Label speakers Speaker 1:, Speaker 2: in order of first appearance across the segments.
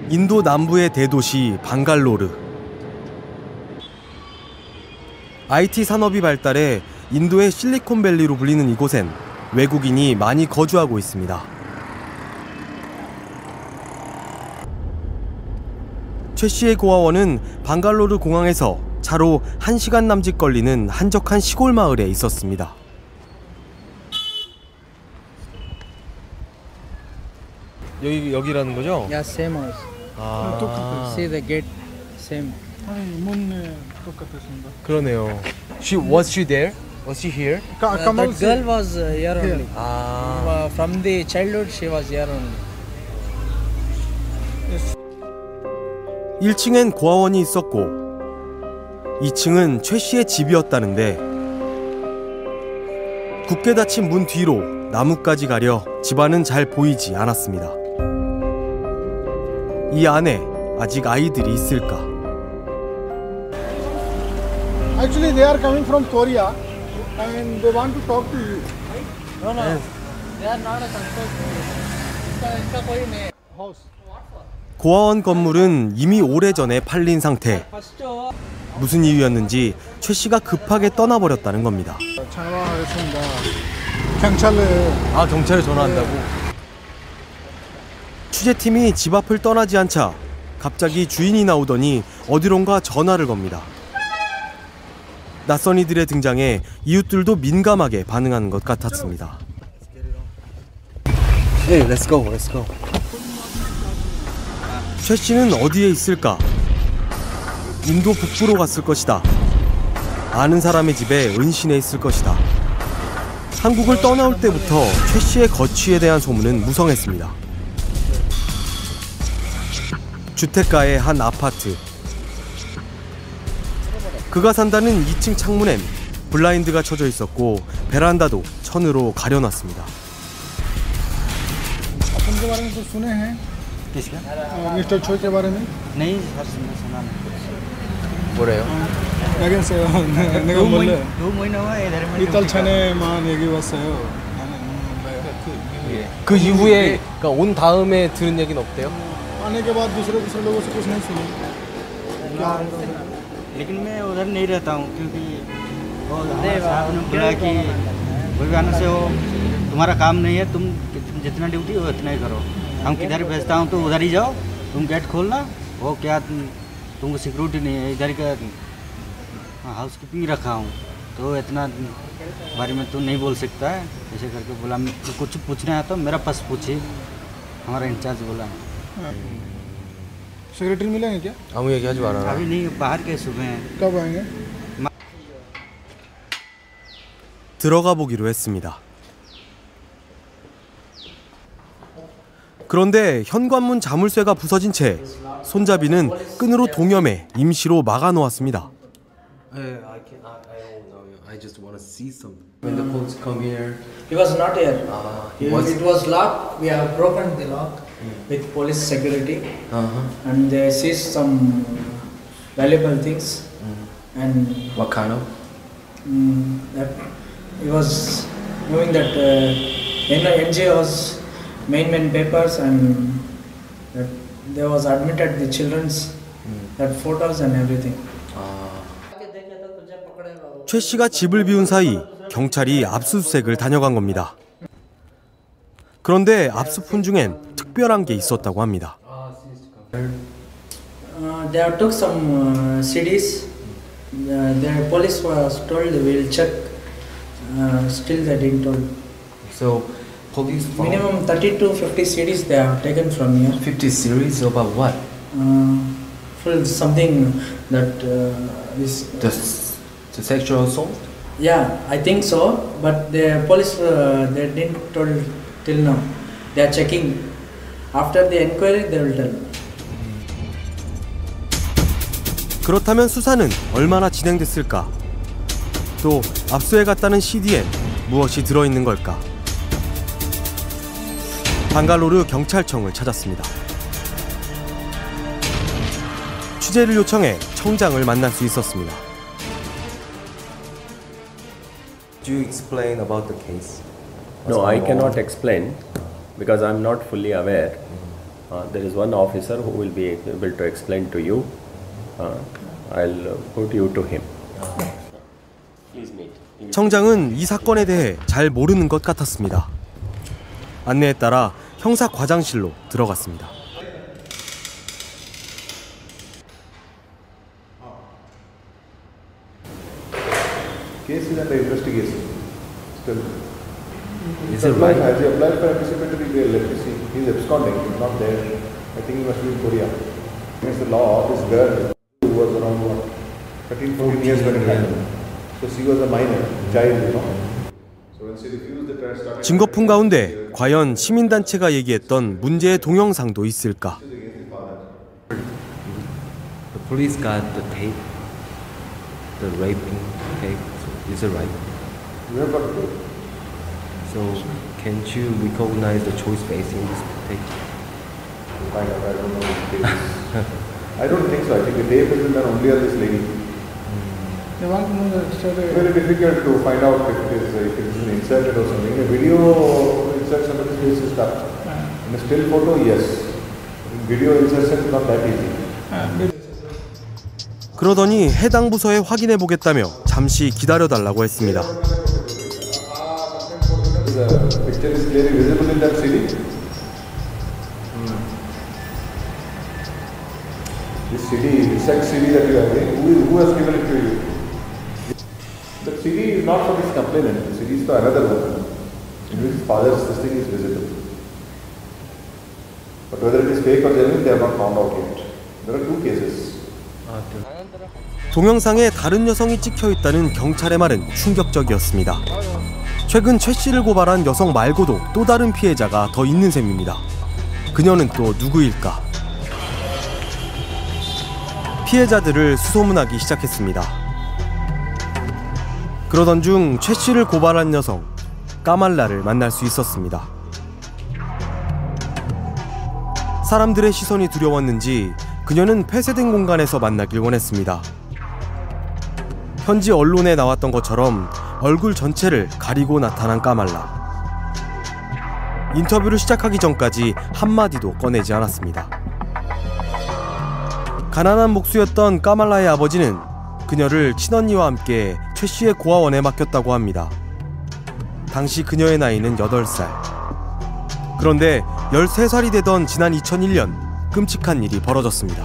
Speaker 1: 인도 남부의 대도시 방갈로르. IT 산업이 발달해 인도의 실리콘밸리로 불리는 이곳엔 외국인이 많이 거주하고 있습니다. 최 씨의 고아원은 방갈로르 공항에서 차로 1시간 남짓 걸리는 한적한 시골 마을에 있었습니다. 여기라는 거죠?
Speaker 2: Yeah, same house.
Speaker 1: 아.
Speaker 2: See the gate, same.
Speaker 1: 그러네요. Was she there? Was she here?
Speaker 2: That girl was here only.
Speaker 1: 아.
Speaker 2: From the childhood, she was here only.
Speaker 1: 1층엔 고아원이 있었고 2층은 최 씨의 집이었다는데 굳게 닫힌 문 뒤로 나뭇가지 가려 집안은 잘 보이지 않았습니다. 이 안에 아직 아이들이 있을까?
Speaker 3: Actually, they are coming from Korea and they want to talk to you.
Speaker 2: No, they are not a consultant.
Speaker 3: House.
Speaker 1: 고아원 건물은 이미 오래전에 팔린 상태. 무슨 이유였는지 최 씨가 급하게 떠나버렸다는 겁니다.
Speaker 3: 전화하겠습니다. 경찰에.
Speaker 1: 아, 경찰에 전화한다고? 취재팀이 집 앞을 떠나지 않자 갑자기 주인이 나오더니 어디론가 전화를 겁니다. 낯선 이들의 등장에 이웃들도 민감하게 반응하는 것 같았습니다. Hey, let's go, let's go. 최 씨는 어디에 있을까? 인도 북부로 갔을 것이다. 아는 사람의 집에 은신해 있을 것이다. 한국을 떠나올 때부터 최 씨의 거취에 대한 소문은 무성했습니다. 주택가의 한 아파트. 그가 산다는 2층 창문엔 블라인드가 쳐져 있었고 베란다도 천으로 가려놨습니다.
Speaker 3: अपन के बारे में कुछ सुने हैं?
Speaker 2: किसका?
Speaker 3: मिस्टर छोई के बारे में?
Speaker 2: नहीं सर, सुना नहीं.
Speaker 1: 뭐래요?
Speaker 3: 나긴 세요. 내가 몰래.
Speaker 2: 2 महीना हुआ इधर में.
Speaker 3: 이달 전에만 얘기 왔어요.
Speaker 1: 그 이후에 그러니까 온 다음에 들은 얘기는 없대요?
Speaker 3: आने के बाद दूसरे लोगों से कुछ नहीं सुने.
Speaker 2: लेकिन मैं उधर नहीं रहता हूँ क्योंकि साहब ने बोला कि भगवान से हो तुम्हारा काम नहीं है, तुम जितना ड्यूटी हो उतना ही करो, हम किधर भेजता हूँ तो उधर ही जाओ, तुम गेट खोलना, वो क्या तुमको सिक्योरिटी नहीं है, इधर का हाउस कीपिंग रखा हूँ तो इतना बारे में तो नहीं बोल सकता है, ऐसे करके बोला। तो कुछ पूछना है तो मेरा पास पूछिए, हमारा इंचार्ज बोला।
Speaker 3: सेक्रेटरी मिलेंगे क्या?
Speaker 1: 아무 얘기하지 말아라.
Speaker 2: अभी नहीं, बाहर के सुबह हैं।
Speaker 3: कब आएंगे?
Speaker 1: 들어가 보기로 했습니다. 그런데 현관문 자물쇠가 부서진 채 손잡이는 끈으로 동여매 임시로 막아 놓았습니다.
Speaker 4: I just want to see something. When the police come here,
Speaker 2: He was not here.
Speaker 4: it was.
Speaker 2: It was locked. We have broken the lock with police security, and they seized some valuable things. And
Speaker 4: What kind of?
Speaker 2: that he was knowing that NGO's main papers, and that there was admitted the children's that photos and everything.
Speaker 1: 최 씨가 집을 비운 사이 경찰이 압수수색을 다녀간 겁니다. 그런데 압수품 중엔 특별한 게 있었다고 합니다.
Speaker 2: They have took some CDs. The police was told they will check. Still they didn't told.
Speaker 4: So, police found
Speaker 2: Minimum 30 to 50 CDs they have taken from here.
Speaker 4: 50 series about what?
Speaker 2: For something that is.
Speaker 4: The sexual assault?
Speaker 2: Yeah, I think so. But the police they didn't told till now. They are checking. After the inquiry, they will tell.
Speaker 1: 그렇다면 수사는 얼마나 진행됐을까? 또 압수해 갔다는 CD엔 무엇이 들어있는 걸까? 방갈로르 경찰청을 찾았습니다. 취재를 요청해 청장을 만날 수 있었습니다.
Speaker 4: Do you explain about the case?
Speaker 5: No, I cannot explain because I'm not fully aware.
Speaker 4: There is one officer who will be able to explain to you. I'll put you to him. Please meet.
Speaker 1: 청장은 이 사건에 대해 잘 모르는 것 같았습니다. 안내에 따라 형사 과장실로 들어갔습니다.
Speaker 5: Case is under investigation. Still.
Speaker 4: Is it right?
Speaker 5: Has he applied for anticipatory bail? Let me see. He's absconding. He's not there. I think he must be in Korea. Against the law, this girl who was around 13, 14 years when it happened. So she was a minor, child, you know. So when she refused the trial started.
Speaker 1: 증거품 가운데 과연 시민단체가 얘기했던 문제의 동영상도 있을까?
Speaker 4: The police got the tape, the raping tape. So is it right?
Speaker 5: You have got to do it.
Speaker 4: So can't you recognize the choice face in this tape?
Speaker 5: I don't know the tape. I don't think so. I think the tape has been done only on this lady.
Speaker 3: They want to know the story.
Speaker 5: Very difficult to find out if it is inserted or something. A video insert somebody's face is tough. In a still photo, yes. In video insertion is not that easy.
Speaker 1: 그러더니 해당 부서에 확인해 보겠다며 잠시 기다려달라고 했습니다.
Speaker 5: The picture is clearly visible in that CD. This CD, this sex CD that you are having, who has given it to you? The CD is not for this complainant. The CD is for another one. In which father's this thing is visible. But whether it is fake or genuine, they have not found out yet. There are two cases.
Speaker 1: 동영상에 다른 여성이 찍혀 있다는 경찰의 말은 충격적이었습니다. 최근 최 씨를 고발한 여성 말고도 또 다른 피해자가 더 있는 셈입니다. 그녀는 또 누구일까? 피해자들을 수소문하기 시작했습니다. 그러던 중 최 씨를 고발한 여성 까말라를 만날 수 있었습니다. 사람들의 시선이 두려웠는지 그녀는 폐쇄된 공간에서 만나길 원했습니다. 현지 언론에 나왔던 것처럼 얼굴 전체를 가리고 나타난 까말라. 인터뷰를 시작하기 전까지 한마디도 꺼내지 않았습니다. 가난한 목수였던 까말라의 아버지는 그녀를 친언니와 함께 최 씨의 고아원에 맡겼다고 합니다. 당시 그녀의 나이는 8살. 그런데 13살이 되던 지난 2001년 끔찍한 일이 벌어졌습니다.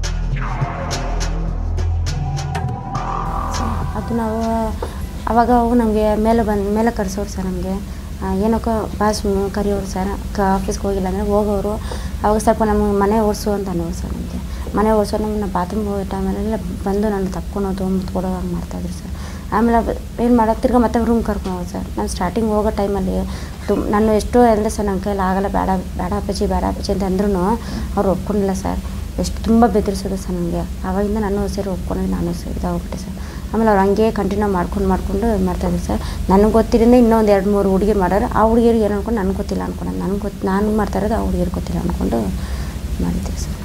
Speaker 6: ಅದು ನಾವು ಆವಾಗ ನಮಗೆ ಮೇಲೆ ಕರೆಸೋರು ಸರ್ ನಮಗೆ ಏನಕ್ಕೋ ಬಾಸ್ ಕರೆಯೋರು ಸರ್ ಆಫೀಸ್ಗೆ ಹೋಗಿಲ್ಲ ಅಂದರೆ ಹೋಗೋರು ಅವಾಗ ಸ್ವಲ್ಪ ನಮಗೆ ಮನೆ ಓಡಿಸು ಅಂತ ಅನ್ನೋರು ಸರ್ ನಮಗೆ ಮನೆ ಓಡಿಸೋ ನಮ್ಮನ್ನ ಬಾತ್ರೂಮ್ಗೆ ಹೋಗೋ ಟೈಮಲ್ಲೆಲ್ಲ ಬಂದು ನಾನು ತಪ್ಕೊಳೋದು ಮುತ್ಕೊಡೋ ಹಂಗೆ ಮಾಡ್ತಾಯಿದ್ರು ಸರ್ ಆಮೇಲೆ ಏನು ಮಾಡೋದು ತಿರ್ಗಿ ಮತ್ತೆ ರೂಮ್ ಕರ್ಕೊಂಡು ಹೋಗೋದು ಸರ್ ನಾನು ಸ್ಟಾರ್ಟಿಂಗ್ ಹೋಗೋ ಟೈಮಲ್ಲಿ ನಾನು ಎಷ್ಟೋ ಹೇಳಿದೆ ಸರ್ ನನ್ನ ಕೈಯಲ್ಲಿ ಆಗಲ್ಲ ಬೇಡ ಅಪ್ಪಾಜಿ ಅಂತ ಅಂದ್ರೂ ಅವ್ರು ಒಪ್ಕೊಂಡಿಲ್ಲ ಸರ್ ಎಷ್ಟು ತುಂಬ ಬೆದರಿಸೋದು ಸರ್ ನನಗೆ ಆವಾಗಿಂದ ನಾನು ಸೇರಿ ಒಪ್ಕೊಂಡು ನಾನು ಇದಾಗೋಗ್ಬಿಟ್ಟೆ ಸರ್ ಆಮೇಲೆ ಅವ್ರು ಹಂಗೆ ಕಂಟಿನ್ಯೂ ಮಾಡ್ಕೊಂಡು ಮಾಡ್ತಾಯಿದ್ರು ಸರ್ ನನಗೆ ಗೊತ್ತಿರಿಂದ ಇನ್ನೊಂದು 2-3 ಹುಡುಗಿರು ಮಾಡೋರು ಆ ಹುಡುಗಿರಿಗೆ ಏನು ಅನ್ಕೊಂಡು ನನಗೆ ಗೊತ್ತಿಲ್ಲ ಅನ್ಕೊಂಡು ನಾನು ಮಾಡ್ತಾ ಇರೋದು ಆ ಹುಡುಗಿರು ಗೊತ್ತಿಲ್ಲ ಅಂದ್ಕೊಂಡು ಮಾಡಿದ್ದೀವಿ ಸರ್.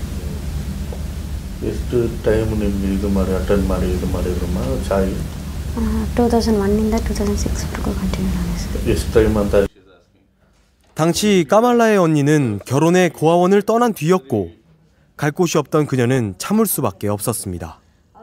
Speaker 7: ಎಷ್ಟು ಟೈಮ್ ನಿಮ್ಗೆ ಇದು ಮಾಡಿ ಅಟೆಂಡ್ ಮಾಡಿ ಇದು ಮಾಡಿದ್ರಮ್ಮ ಚಾಯ್
Speaker 6: 2001인ದ 2006ವರೆಗೂ ಕಂಟಿನ್ಯೂ ಮಾಡಿದೆ ಸರ್.
Speaker 7: ಎಷ್ಟು ಟೈಮ್ ಅಂತ?
Speaker 1: 당시 까말라의 언니는 결혼해 고아원을 떠난 뒤였고 갈 곳이 없던 그녀는 참을 수밖에 없었습니다.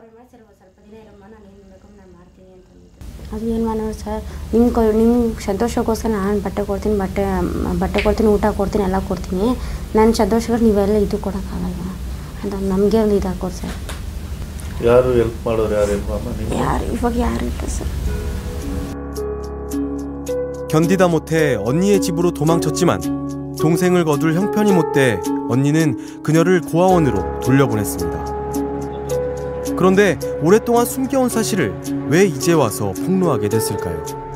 Speaker 6: ಅದು ಏನು ಮಾಡೋದು ಸರ್ ನಿಮ್ಗೆ ಸಂತೋಷಕ್ಕೋಸ್ಕರ ನಾನು ಬಟ್ಟೆ ಕೊಡ್ತೀನಿ ಊಟ ಕೊಡ್ತೀನಿ ಎಲ್ಲ ಕೊಡ್ತೀನಿ ನನ್ನ ಸಂತೋಷಕ್ಕೆ ನೀವೆಲ್ಲ ಇದು ಕೊಡೋಕ್ಕಾಗಲ್ಲ ಅಂತ ನಮಗೆ ಒಂದು ಇದು ಹಾಕೋದು ಸರ್.
Speaker 7: ಯಾರು ಹೆಲ್ಪ್ ಮಾಡೋರು
Speaker 6: ಇವಾಗ ಯಾರು ಇಲ್ಲ ಸರ್.
Speaker 1: 견디다 못해 언니의 집으로 도망쳤지만 동생을 거둘 형편이 못돼 언니는 그녀를 고아원으로 돌려보냈습니다. 그런데 오랫동안 숨겨온 사실을 왜 이제 와서 폭로하게 됐을까요?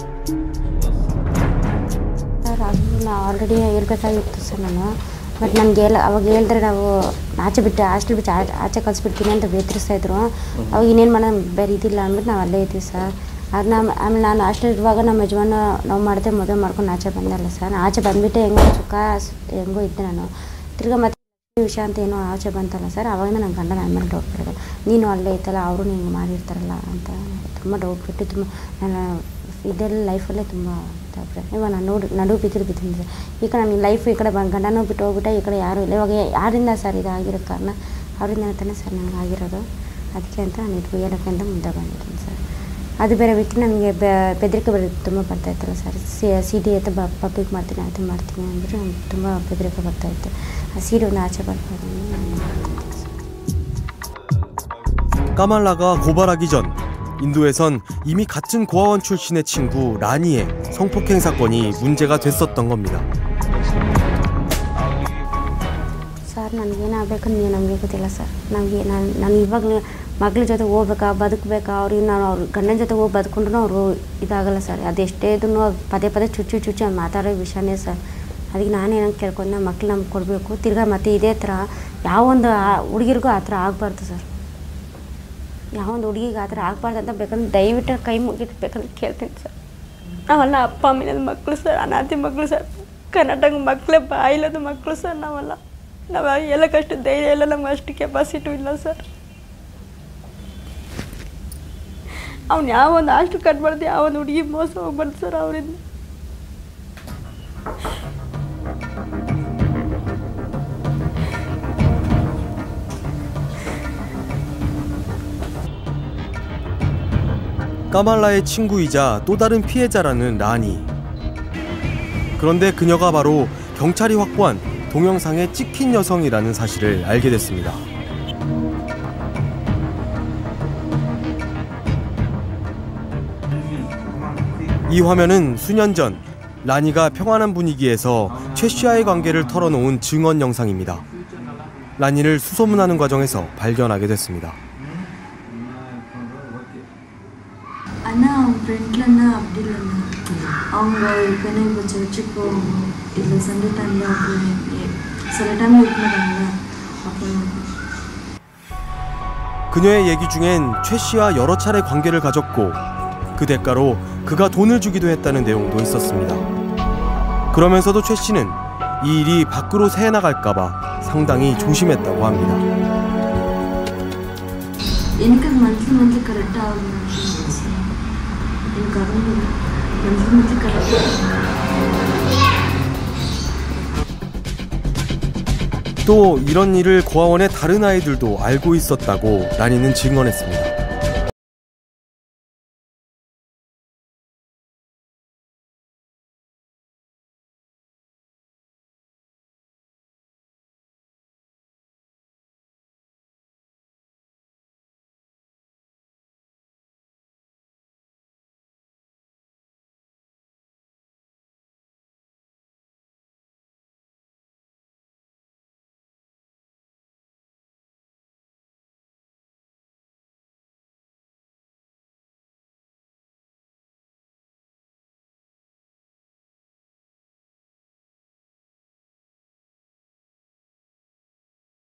Speaker 6: ಸರ್ ಅದು ಆಲ್ರೆಡಿ ಹೇಳ್ಬೇಕಾಗಿತ್ತು ಸರ್ ನಾನು ಬಟ್ ನನಗೆ ಅವಾಗ ಹೇಳಿದ್ರೆ ನಾವು ಹಾಸ್ಟೆಲ್ ಬಿಟ್ಟು ಆಚೆ ಕಳಿಸ್ಬಿಡ್ತೀನಿ ಅಂತ ಬೇತರಿಸ್ತಾಯಿದ್ರು ಅವಾಗ ಇನ್ನೇನು ಮಾಡೋಣ ಬೇರೆ ಇದಿಲ್ಲ ಅಂದ್ಬಿಟ್ಟು ನಾವು ಅಲ್ಲೇ ಇದ್ದೀವಿ ಸರ್. ಅದನ್ನ ಆಮೇಲೆ ನಾನು ಹಾಸ್ಟೆಲ್ ಇರುವಾಗ ನಮ್ಮ ಯಜಮಾನ ನಾವು ಮಾಡಿದೆ ಮದುವೆ ಮಾಡ್ಕೊಂಡು ಆಚೆ ಬಂದಲ್ಲ ಸರ್. ಆಚೆ ಬಂದುಬಿಟ್ಟು ಹೆಂಗೋ ಇದ್ದೆ ನಾನು ತಿರ್ಗಿ ಮತ್ತೆ ವಿಷಯ ಅಂತ ಏನೋ ಆಚೆ ಬಂತಲ್ಲ ಸರ್ ಆವಾಗಿಂದ ನನ್ನ ಗಂಡ ನನ್ನ ಮೇಲೆ ಡೌಟ್ ಬಿಡೋದು ನೀನು ಅಲ್ಲೇ ಇತ್ತಲ್ಲ ಅವರು ಹಿಂಗೆ ಮಾಡಿರ್ತಾರಲ್ಲ ಅಂತ ತುಂಬ ಡೌಟ್ ಬಿಟ್ಟು ತುಂಬ ನನ್ನ ಇದೆಲ್ಲ ಲೈಫಲ್ಲೇ ತುಂಬ ತಪ್ಪು. ಇವಾಗ ನಾನು ನಡು ಬಿದ್ದಿದ್ದೀನಿ ಸರ್. ಈಗ ನನಗೆ ಲೈಫ್ ಈ ಕಡೆ ಗಂಡನೂ ಬಿಟ್ಟು ಹೋಗ್ಬಿಟ್ಟೆ, ಈ ಕಡೆ ಯಾರೂ ಇಲ್ಲ. ಇವಾಗ ಯಾರಿಂದ ಸರ್ ಇದು ಆಗಿರೋ ಕಾರಣ ಅವರಿಂದ ತಾನೇ ಸರ್ ನನಗೆ ಆಗಿರೋದು. ಅದಕ್ಕೆ ಅಂತ ನಾನು ಇದು ಏನಕ್ಕೆ ಅಂತ ಮುಂದೆ ಬಂದಿದ್ದೀನಿ ಸರ್. ಅದು ಬೇರೆ ಬಿಟ್ಟು ನನಗೆ ಬೆದರಿಕೆ ತುಂಬ ಬರ್ತಾಯಿತ್ತಲ್ಲ ಸರ್. CD ಅಂತ ಪಬ್ಲಿಕ್ ಮಾಡ್ತೀನಿ ಅದು ಮಾಡ್ತೀನಿ ಅಂದ್ಬಿಟ್ಟು ನನಗೆ ತುಂಬ ಬೆದರಿಕೆ ಬರ್ತಾಯಿತ್ತು. ಆ CD ಒಂದು ಆಚೆ ಬರ್ಬೋದು.
Speaker 1: 까말라가 고발하기 전 인도에선 이미 같은 고아원 출신의 친구 라니의 성폭행 사건이 문제가 됐었던 겁니다.
Speaker 6: ಸರ್ ನನಗೇನಾಗಬೇಕಂತ ನಮಗೆ ಗೊತ್ತಿಲ್ಲ ಸರ್. ನಾನು ಇವಾಗಲೂ ಮಗಳ ಜೊತೆ ಹೋಗ್ಬೇಕಾ ಬದುಕಬೇಕಾ, ಅವ್ರಿಗೆ ನಾನು ಅವ್ರ ಗಂಡನ ಜೊತೆ ಹೋಗಿ ಬದುಕೊಂಡ್ರೂ ಅವರು ಇದಾಗಲ್ಲ ಸರ್. ಅದೆಷ್ಟೇ ಇದನ್ನು ಪದೇ ಪದೇ ಚುಚ್ಚು ಮಾತಾಡೋ ವಿಷಯನೇ ಸರ್. ಅದಕ್ಕೆ ನಾನೇನಂಗೆ ಕೇಳ್ಕೊಂಡು ಮಕ್ಳು ನಮ್ಗೆ ಕೊಡಬೇಕು. ತಿರ್ಗಾ ಮತ್ತೆ ಇದೇ ಥರ ಯಾವೊಂದು ಹುಡುಗಿರಿಗೂ ಆ ಥರ ಆಗಬಾರ್ದು ಸರ್. ಯಾವೊಂದು ಹುಡುಗಿಗೆ ಆ ಥರ ಆಗಬಾರ್ದು ಅಂತ ಬೇಕಂದ್ರೆ ದಯವಿಟ್ಟು ಕೈ ಮುಗಿದು ಬೇಕಂತ ಕೇಳ್ತೀನಿ ಸರ್. ನಾವೆಲ್ಲ ಅಪ್ಪ ಅಮ್ಮಿನದ ಮಕ್ಕಳು ಸರ್, ಅನಾಥಿ ಮಕ್ಕಳು ಸರ್. ಕರ್ನಾಟಕ ಮಕ್ಕಳೇ ಬಾಯಿಲ್ಲದ ಮಕ್ಕಳು ಸರ್. ನಾವು ಎಲ್ಲಕ್ಕಷ್ಟು ಧೈರ್ಯ ಇಲ್ಲ, ನಮ್ಗೆ ಅಷ್ಟು ಕೆಪಾಸಿಟಿ ಇಲ್ಲ ಸರ್. ಅವ್ನು ಯಾವೊಂದು ಹಾಸ್ಟೆಲ್ ಕಟ್ಬಾರ್ದು, ಯಾವೊಂದು ಹುಡುಗಿ ಮೋಸ ಹೋಗ್ಬಾರ್ದು ಸರ್ ಅವರಿಂದ.
Speaker 1: 까말라의 친구이자 또 다른 피해자라는 라니. 그런데 그녀가 바로 경찰이 확보한 동영상에 찍힌 여성이라는 사실을 알게 됐습니다. 이 화면은 수년 전 라니가 평안한 분위기에서 최 씨와의 관계를 털어놓은 증언 영상입니다. 라니를 수소문하는 과정에서 발견하게 됐습니다.
Speaker 8: அண்ணா அவங்க ஃப்ரெண்ட்லன்னா அப்படி இல்லைண்ணா. அவங்க இப்போனா இப்போ சர்ச்சுக்கு இல்லை சண்டே டைமில் சில டைம் விட்டுறாங்களா அப்போ.
Speaker 1: 그녀의 얘기 중엔 최 씨와 여러 차례 관계를 가졌고 그 대가로 그가 돈을 주기도 했다는 내용도 있었습니다. 그러면서도 최 씨는 이 일이 밖으로 새나갈까봐 상당히 조심했다고 합니다.
Speaker 8: எனக்கு மந்த்லி கரெக்டாக ஆகும். எனக்கு அது மந்த்லி கரெக்டாக.
Speaker 1: 또 이런 일을 고아원의 다른 아이들도 알고 있었다고 라니는 증언했습니다.